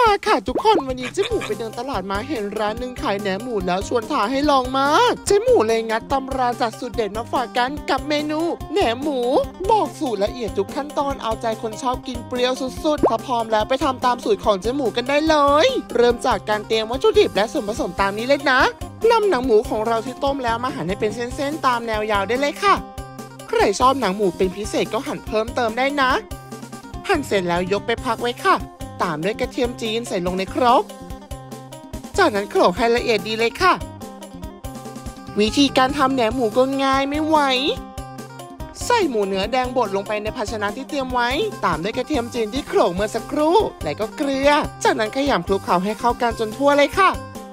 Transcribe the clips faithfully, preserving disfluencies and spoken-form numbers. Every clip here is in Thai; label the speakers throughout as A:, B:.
A: มาค่ะทุกคนวันนี้เจ๊หมูไปเดินตลาดมาเห็นร้านหนึ่งขายแหนมหมูแล้วชวนท้าให้ลองมากเจ๊หมูเลยงัดตำราจากสูตรเด็ดมาฝากกันกับเมนูแหนมหมูบอกสูตรละเอียดทุกขั้นตอนเอาใจคนชอบกินเปรี้ยวสุดๆถ้าพร้อมแล้วไปทำตามสูตรของเจ๊หมูกันได้เลยเริ่มจากการเตรียมวัตถุดิบและส่วนผสมตามนี้เลยนะนำหนังหมูของเราที่ต้มแล้วมาหั่นให้เป็นเส้นๆตามแนวยาวได้เลยค่ะใครชอบหนังหมูเป็นพิเศษก็หั่นเพิ่มเติมได้นะหั่นเสร็จแล้วยกไปพักไว้ค่ะตามด้วยกระเทียมจีนใส่ลงในครกจากนั้นโขลกให้ละเอียดดีเลยค่ะวิธีการทำแหนมหมูก็ง่ายไม่ไหวใส่หมูเนื้อแดงบดลงไปในภาชนะที่เตรียมไว้ตามด้วยกระเทียมจีนที่โขลกเมื่อสักครู่และก็เกลือจากนั้นขยำคลุกเคล้าให้เข้ากันจนทั่วเลยค่ะ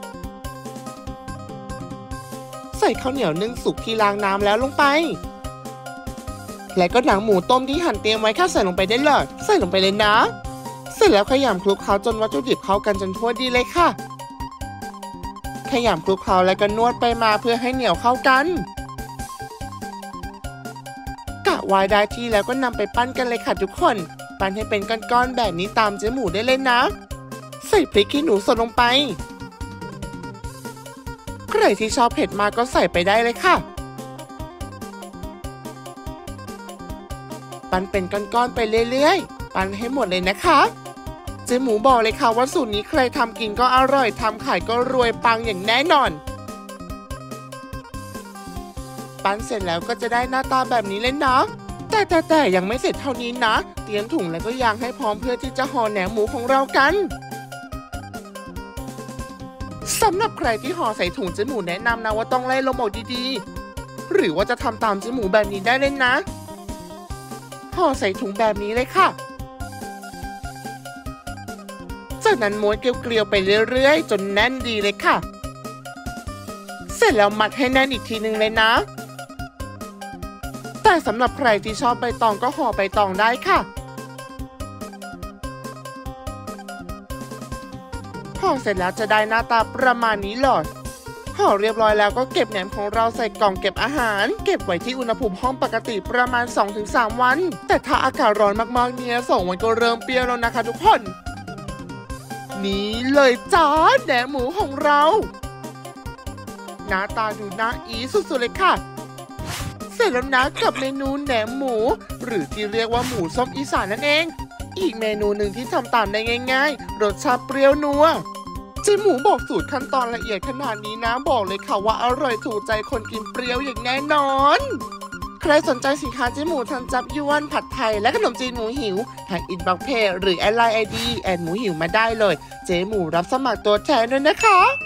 A: ใส่ข้าวเหนียวนึ่งสุกที่ล้างน้ำแล้วลงไปและก็หนังหมูต้มที่หั่นเตรียมไว้ค่ะใส่ลงไปได้เลยใส่ลงไปเลยนะเสร็จแล้วขยำคลุกเคล้าจนวัตถุดิบเข้ากันจนทั่วดีเลยค่ะขยำคลุกเคล้าแล้วก็นวดไปมาเพื่อให้เหนียวเข้ากันกะวายได้ที่แล้วก็นำไปปั้นกันเลยค่ะทุกคนปั้นให้เป็นก้อนๆแบบนี้ตามเจ๊หมูได้เลยนะใส่พริกขี้หนูสดลงไปใครที่ชอบเผ็ดมากก็ใส่ไปได้เลยค่ะปั้นเป็นก้อนๆไปเรื่อยๆปั้นให้หมดเลยนะคะเจ๊หมูบอกเลยค่ะว่าสูตรนี้ใครทำกินก็อร่อยทำขายก็รวยปังอย่างแน่นอนปั้นเสร็จแล้วก็จะได้หน้าตาแบบนี้เลยนะแต่แต่แต่ยังไม่เสร็จเท่านี้นะเตรียมถุงแล้วก็ยางให้พร้อมเพื่อที่จะห่อแหนมหมูของเรากันสำหรับใครที่ห่อใส่ถุงเจ๊หมูแนะนำนะว่าต้องไล่ลมออกดีๆหรือว่าจะทำตามเจ๊หมูแบบนี้ได้เลยนะห่อใส่ถุงแบบนี้เลยค่ะจากนั้นม้วนเกลียวๆไปเรื่อยๆจนแน่นดีเลยค่ะเสร็จแล้วมัดให้แน่นอีกทีนึงเลยนะแต่สำหรับใครที่ชอบใบตองก็ห่อใบตองได้ค่ะห่อเสร็จแล้วจะได้หน้าตาประมาณนี้เลยห่อเรียบร้อยแล้วก็เก็บแหนมของเราใส่กล่องเก็บอาหารเก็บไว้ที่อุณหภูมิห้องปกติประมาณ สองถึงสาม วันแต่ถ้าอากาศร้อนมากๆเนี่ยสองวันก็เริ่มเปรี้ยวแล้วนะคะทุกคนนี่เลยจ้าแหนมหมูของเราหน้าตาดูน่าอีสุดๆเลยค่ะเสร็จแล้วนะกับเมนูแหนมหมูหรือที่เรียกว่าหมูส้มอีสานนั่นเองอีกเมนูหนึ่งที่ทำตามได้ง่ายๆรสชาติเปรี้ยวนัวเจ๊หมูบอกสูตรขั้นตอนละเอียดขนาดนี้นะบอกเลยค่ะว่าอร่อยถูกใจคนกินเปรี้ยวอย่างแน่นอนใครสนใจสินค้าเจ๊หมูทำจับยวนผัดไทยและขนมจีนหมูหิวทางอินบ็อกซ์เพจหรือแอดไลน์ไอดีแอดหมูหิวมาได้เลยเจ๊หมูรับสมัครตัวแทนด้วยนะคะ